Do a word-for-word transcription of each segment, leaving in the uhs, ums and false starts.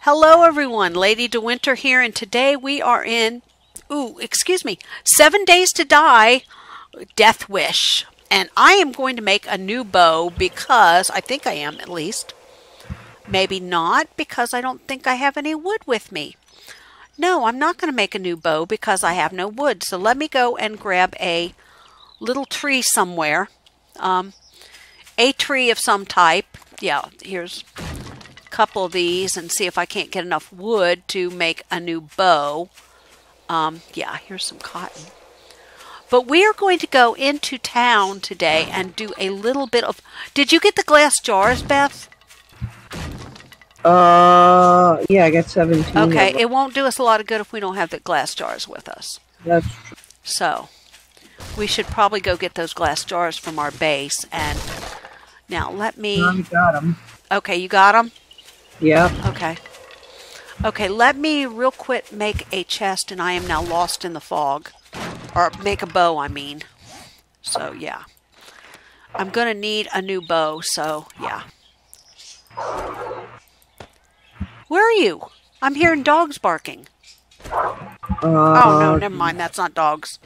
Hello everyone, LadyDewinter here, and today we are in, ooh, excuse me, Seven Days to Die, Death Wish. And I am going to make a new bow because, I think I am at least. Maybe not, because I don't think I have any wood with me. No, I'm not going to make a new bow because I have no wood. So let me go and grab a little tree somewhere. Um, a tree of some type. Yeah, here's couple of these and see if I can't get enough wood to make a new bow. Um, yeah, here's some cotton. But we are going to go into town today and do a little bit of... Did you get the glass jars, Beth? Uh, yeah, I got seventeen. Okay, it won't do us a lot of good if we don't have the glass jars with us. That's true. So, we should probably go get those glass jars from our base. And now let me... I got them. Okay, you got them? Yeah. Okay. Okay, let me real quick make a chest, and I am now lost in the fog. Or make a bow, I mean. So, yeah. I'm going to need a new bow, so, yeah. Where are you? I'm hearing dogs barking. Uh, oh, no, never mind. That's not dogs.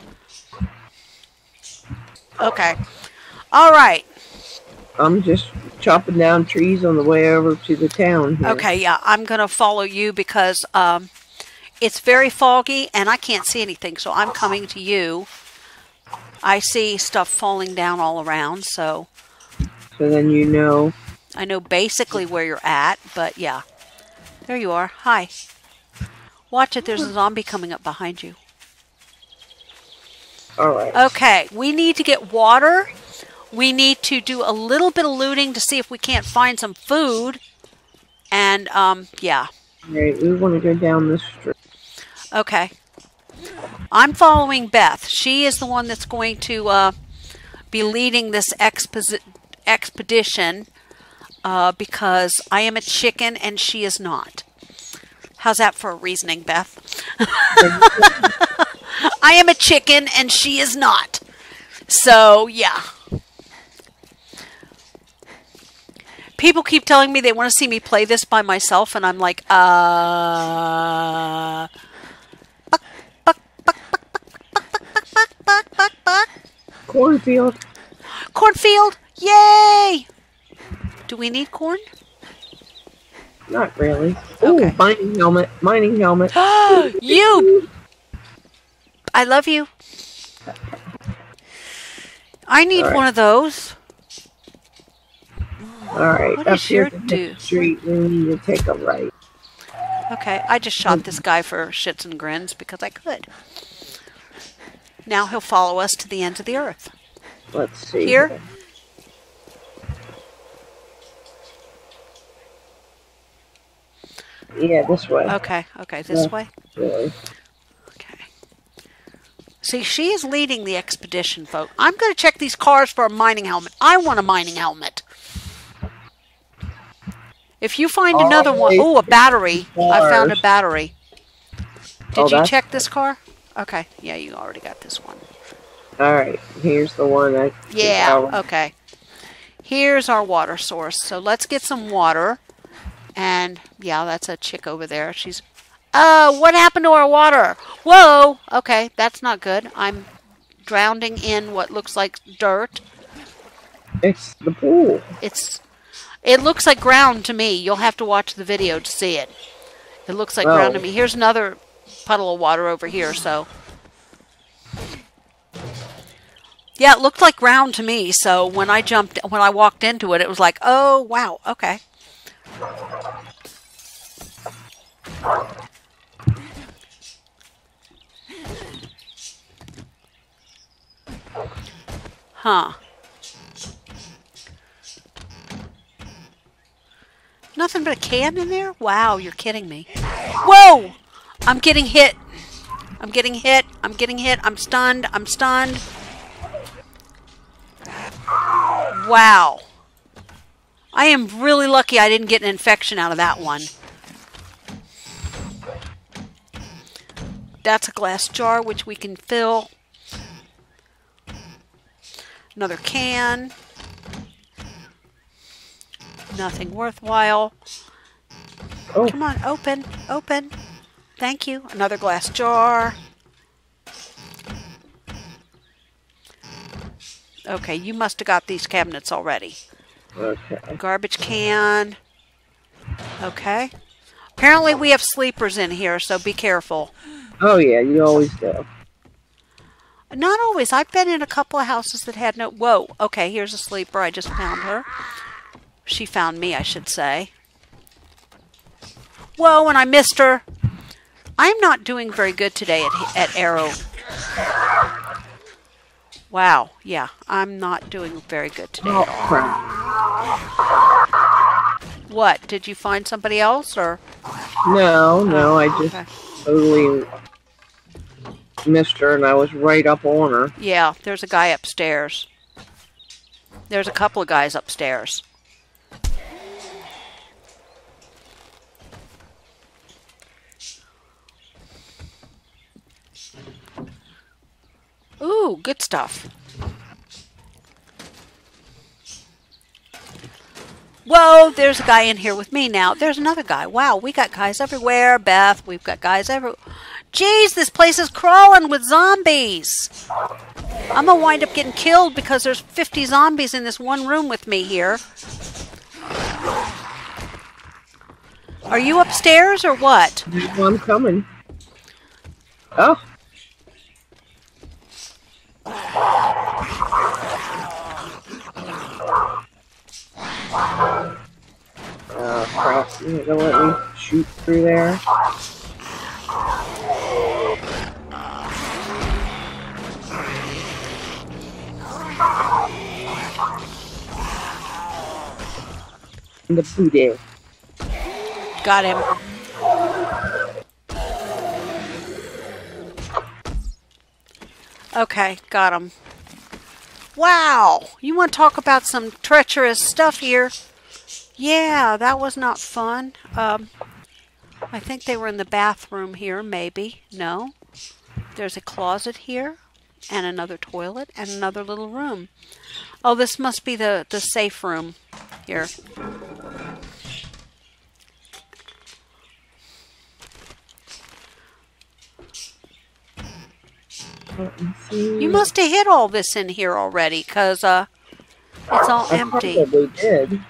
Okay. All right. I'm just chopping down trees on the way over to the town here. Okay, yeah, I'm going to follow you because um, it's very foggy and I can't see anything, so I'm coming to you. I see stuff falling down all around, so... So then you know... I know basically where you're at, but yeah. There you are. Hi. Watch it, there's a zombie coming up behind you. Alright. Okay, we need to get water. We need to do a little bit of looting to see if we can't find some food. And, um, yeah. Alright, we want to go down this street. Okay. I'm following Beth. She is the one that's going to uh, be leading this exposi expedition uh, because I am a chicken and she is not. How's that for a reasoning, Beth? I am a chicken and she is not. So, yeah. People keep telling me they want to see me play this by myself, and I'm like, uh... Buck, buck, buck, buck, buck, buck, buck, buck, buck, buck, buck. Cornfield. Cornfield! Yay! Do we need corn? Not really. Ooh, Okay. mining helmet. Mining helmet. You! I love you. I need All right. one of those. Alright, What up does here your to do? the street, we need to take a right. Okay, I just shot this guy for shits and grins because I could. Now he'll follow us to the ends of the earth. Let's see. Here? Yeah, this way. Okay, okay, this Yeah. way? Really. Okay. See, she is leading the expedition, folks. I'm going to check these cars for a mining helmet. I want a mining helmet. If you find Oh, another one... wait. Oh, a battery. I found a Cars. battery. Did Oh, you that's- check this car? Okay. Yeah, you already got this one. Alright, here's the one I... Yeah, okay. Here's our water source. So let's get some water. And, yeah, that's a chick over there. She's... Uh, what happened to our water? Whoa! Okay, that's not good. I'm drowning in what looks like dirt. It's the pool. It's... It looks like ground to me. You'll have to watch the video to see it. It looks like Oh. ground to me. Here's another puddle of water over here, so... Yeah, it looked like ground to me, so when I jumped, when I walked into it, it was like, oh, wow, okay. Huh. Nothing but a can in there? Wow, you're kidding me. Whoa! I'm getting hit. I'm getting hit. I'm getting hit. I'm stunned. I'm stunned. Wow. I am really lucky I didn't get an infection out of that one. That's a glass jar, which we can fill. Another can. Nothing worthwhile. Oh. Come on, open, open. Thank you. Another glass jar. Okay, you must have got these cabinets already. Okay. Garbage can. Okay. Apparently we have sleepers in here, so be careful. Oh yeah, you always do. Not always. I've been in a couple of houses that had no... Whoa. Okay, here's a sleeper. I just found her. She found me, I should say. Whoa, and I missed her. I'm not doing very good today at, at Arrow. Wow. Yeah, I'm not doing very good today Oh, at all. crap. What? Did you find somebody else, or? No, no, I just Okay. totally missed her, and I was right up on her. Yeah, there's a guy upstairs. There's a couple of guys upstairs. Ooh, good stuff. Whoa, there's a guy in here with me now. There's another guy. Wow, we got guys everywhere, Beth. We've got guys everywhere. Jeez, this place is crawling with zombies. I'm going to wind up getting killed because there's fifty zombies in this one room with me here. Are you upstairs or what? I'm coming. Oh. Oh, crap. You're gonna let me shoot through there? The booty. Got him. Okay, got him. Wow, you want to talk about some treacherous stuff here? Yeah, that was not fun. Um, I think they were in the bathroom here, maybe. No. There's a closet here, and another toilet, and another little room. Oh, this must be the, the safe room here. You must have hit all this in here already, because uh, it's all I empty. probably did.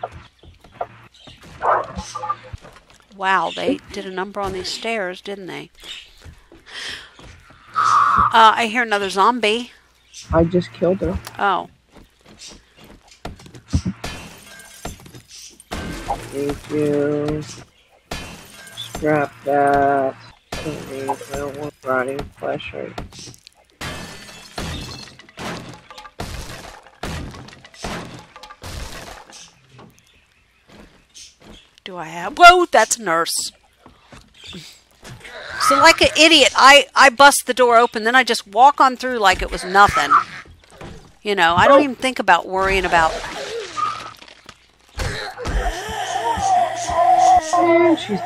Wow, they did a number on these stairs, didn't they? Uh, I hear another zombie. I just killed her. Oh. Thank you. Scrap that. I don't need, I don't want rotting flesh right. Do I have... Whoa, that's a nurse. So like an idiot, I, I bust the door open, then I just walk on through like it was nothing. You know, I don't even think about worrying about... She's...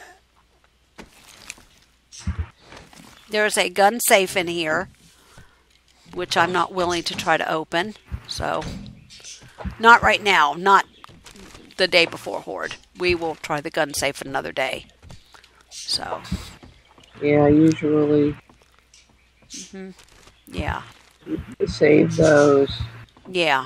There's a gun safe in here, which I'm not willing to try to open. So, not right now. Not the day before Horde. We will try the gun safe another day. So. Yeah, usually. Mm-hmm. Yeah. Save those. Yeah.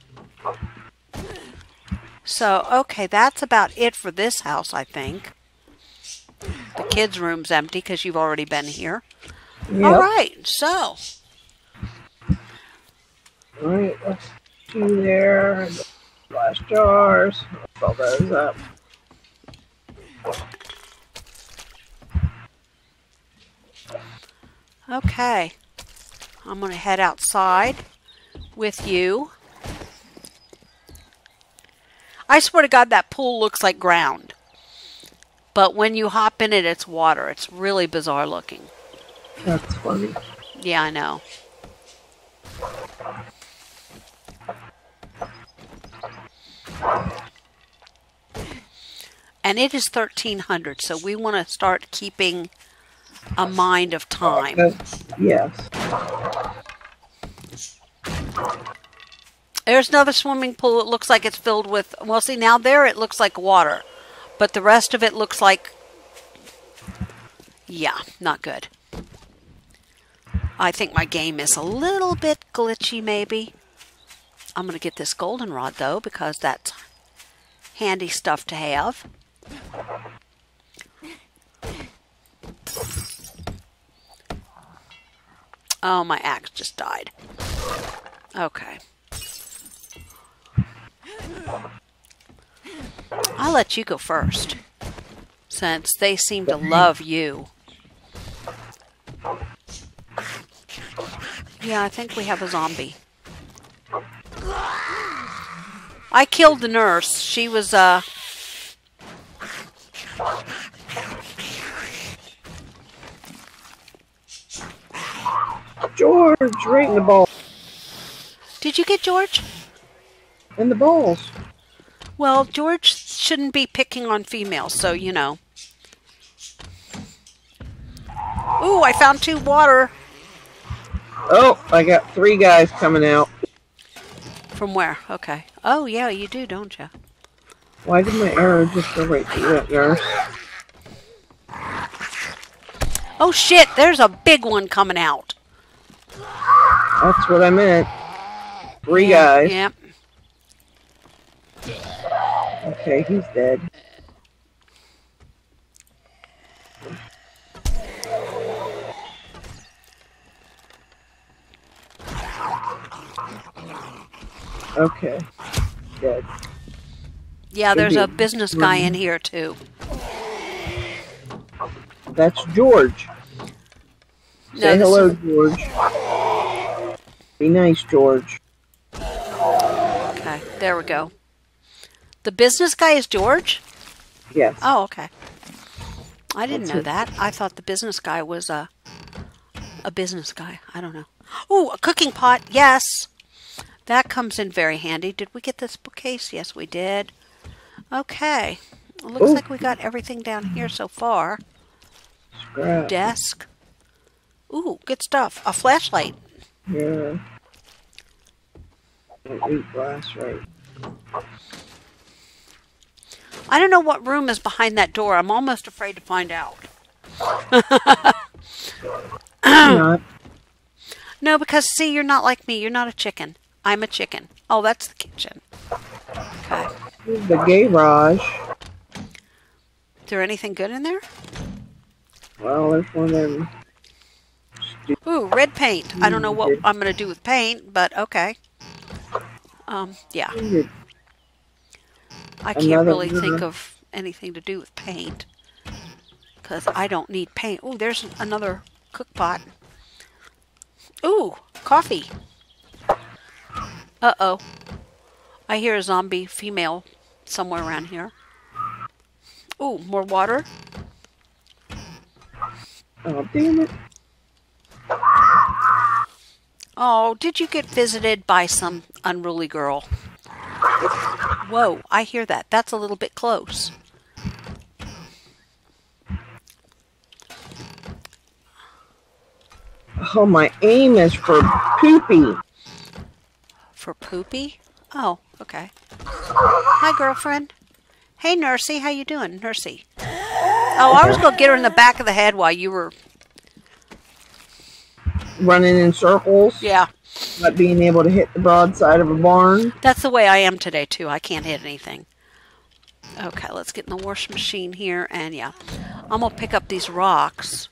So, okay, that's about it for this house, I think. The kids' room's empty because you've already been here. Yep. All right, so. All right, let's do there. Glass jars. Fill those up. Okay. I'm going to head outside with you. I swear to God, that pool looks like ground. But when you hop in it, it's water. It's really bizarre looking. That's funny. Yeah, I know. And it is thirteen hundred, so we want to start keeping a mind of time. Uh, yes. There's another swimming pool. It looks like it's filled with... Well, see, now there it looks like water. But the rest of it looks like Yeah, not good. I think my game is a little bit glitchy, maybe. I'm going to get this goldenrod, though, because that's handy stuff to have. Oh, my axe just died. Okay. I'll let you go first, since they seem to love you. Yeah, I think we have a zombie. I killed the nurse. She was, uh... George, right in the ball. Did you get George? In the balls. Well, George shouldn't be picking on females, so, you know. Ooh, I found two water. Oh, I got three guys coming out. From where? Okay. Oh, yeah, you do, don't you? Why did my arrow just go right through that nurse? Oh, shit, there's a big one coming out. That's what I meant. Three Yeah, guys. Yep. Okay, he's dead. Okay. Dead. Yeah, there's a business guy in here, too. That's George. No, Say this hello, is- George. Be nice, George. Okay, there we go. The business guy is George? Yes. Oh, okay. I didn't That's know it. that. I thought the business guy was a a business guy. I don't know. Oh, a cooking pot. Yes. That comes in very handy. Did we get this bookcase? Yes, we did. Okay. It looks Ooh. like we got everything down here so far. Scrap. Desk. Ooh, good stuff. A flashlight. Yeah. Eight glass, right. I don't know what room is behind that door. I'm almost afraid to find out. Not. No, because, see, you're not like me. You're not a chicken. I'm a chicken. Oh, that's the kitchen. Okay. Here's the garage. Is there anything good in there? Well, there's one of them. Ooh, red paint. I don't know what I'm going to do with paint, but okay. Um, yeah. Stupid. I can't Another really one. think of anything to do with paint. Because I don't need paint. Ooh, there's another cook pot. Ooh, coffee. Uh-oh. I hear a zombie female somewhere around here. Ooh, more water. Oh, damn it. Oh, did you get visited by some unruly girl? Whoa, I hear that. That's a little bit close. Oh, my aim is for poopy. For poopy? Oh, okay. Hi, girlfriend. Hey, Nursey. How you doing, Nursey? Oh, I was going to get her in the back of the head while you were... Running in circles. Yeah. Not being able to hit the broadside of a barn. That's the way I am today, too. I can't hit anything. Okay, let's get in the wash machine here. And, yeah, I'm going to pick up these rocks.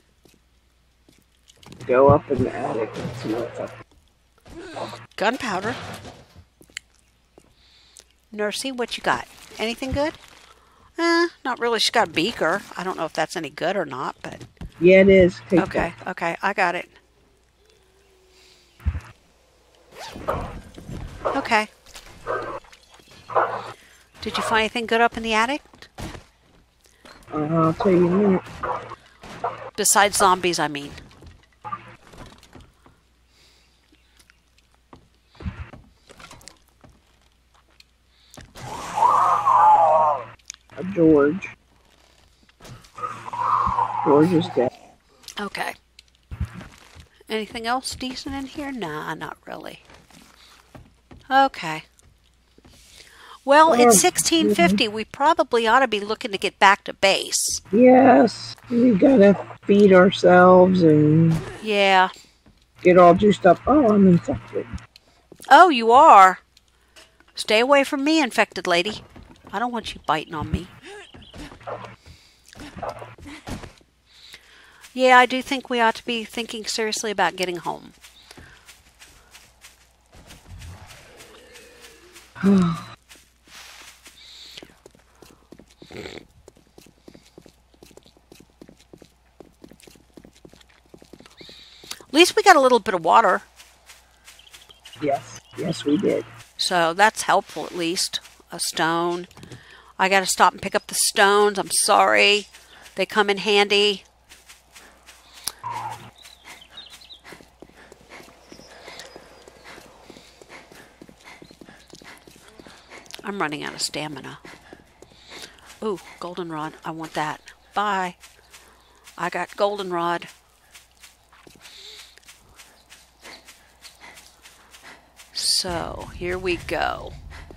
Go up in the attic and see what's up. Gunpowder. Nursey, what you got? Anything good? Eh, not really. She's got a beaker. I don't know if that's any good or not, but... Yeah, it is. Take Okay, that. okay, I got it. Okay. Did you find anything good up in the attic? Uh, I'll tell you in a minute. Besides zombies, I mean. Uh, George. George is dead. Okay. Anything else decent in here? Nah, not really. Okay. Well, Oh, it's sixteen fifty. We probably ought to be looking to get back to base. yes, we gotta feed ourselves and Yeah. get all juiced up. Oh, I'm infected. Oh, you are? Stay away from me, infected lady. I don't want you biting on me. Yeah, I do think we ought to be thinking seriously about getting home. At least we got a little bit of water. Yes, yes, we did. So that's helpful at least. A stone. I got to stop and pick up the stones. I'm sorry. They come in handy. I'm running out of stamina. Ooh, goldenrod. I want that. Bye. I got goldenrod. So, here we go.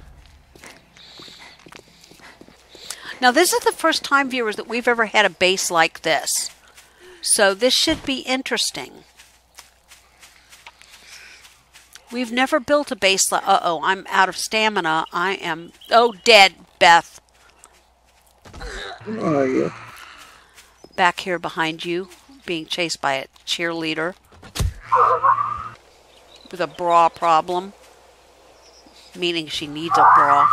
Now, this is the first time, viewers, that we've ever had a base like this. So, this should be interesting. We've never built a base like... Uh-oh, I'm out of stamina. I am... Oh, dead, Beth. Where are you? Back here behind you, being chased by a cheerleader. With a bra problem. Meaning she needs a bra.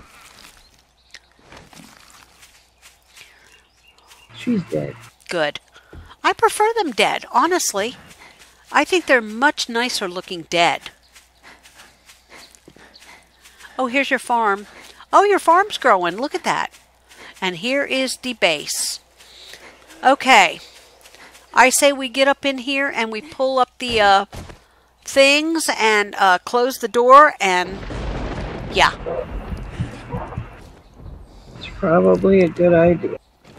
She's dead. Good. I prefer them dead, honestly. I think they're much nicer looking dead. Oh, here's your farm. Oh, your farm's growing. Look at that. And here is the base. Okay. I say we get up in here and we pull up the uh, things and uh, close the door and yeah. It's probably a good idea.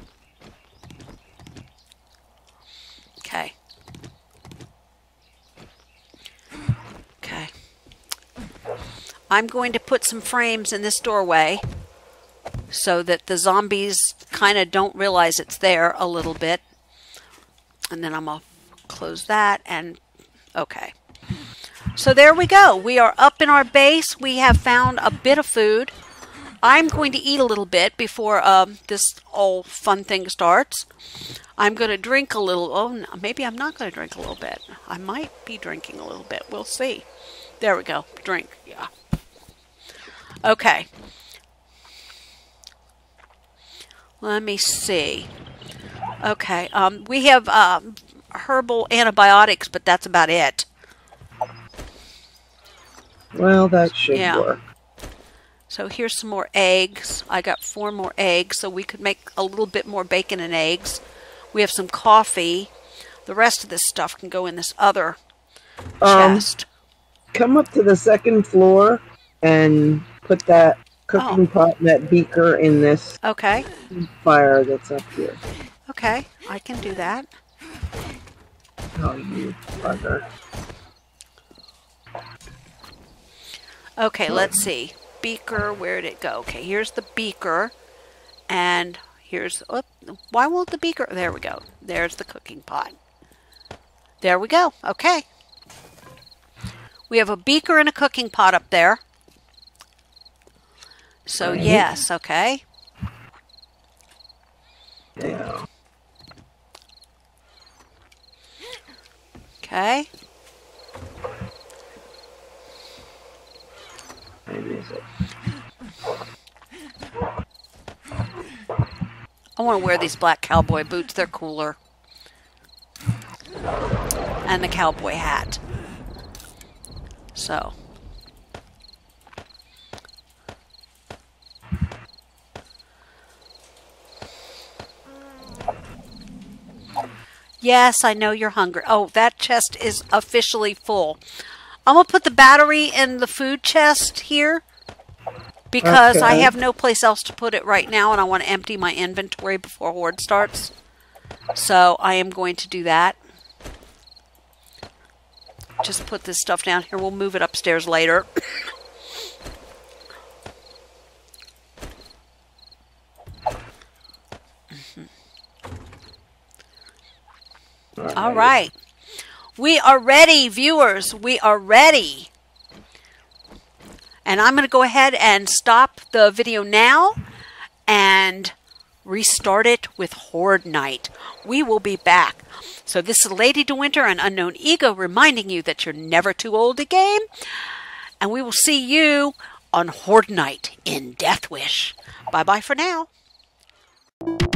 Okay. Okay. I'm going to put some frames in this doorway so that the zombies kind of don't realize it's there a little bit. And then I'm going to close that and okay. So there we go. We are up in our base. We have found a bit of food. I'm going to eat a little bit before um, this whole fun thing starts. I'm going to drink a little. Oh, no, maybe I'm not going to drink a little bit. I might be drinking a little bit. We'll see. There we go. Drink. Yeah. Okay. Let me see. Okay. Um, we have um, herbal antibiotics, but that's about it. Well, that should Yeah. work. So here's some more eggs. I got four more eggs, so we could make a little bit more bacon and eggs. We have some coffee. The rest of this stuff can go in this other Um, chest. Come up to the second floor and put that cooking Oh. pot and that beaker in this Okay. fire that's up here. Okay. I can do that. Oh, you bugger. Okay, let's see. Beaker, where'd it go? Okay, here's the beaker. And here's... Oh, why won't the beaker... There we go. There's the cooking pot. There we go. Okay. We have a beaker and a cooking pot up there. So, Right. yes, okay. Yeah. Okay. Maybe is it? I want to wear these black cowboy boots. They're cooler. And the cowboy hat. So. Yes, I know you're hungry. Oh, that chest is officially full. I'm going to put the battery in the food chest here because I Okay. have no place else to put it right now and I want to empty my inventory before Horde starts. So I am going to do that. Just put this stuff down here. We'll move it upstairs later. All right. We are ready, viewers. We are ready. And I'm going to go ahead and stop the video now and restart it with Horde Night. We will be back. So this is LadyDewinter and Unknown Ego reminding you that you're never too old to game. And we will see you on Horde Night in Death Wish. Bye-bye for now.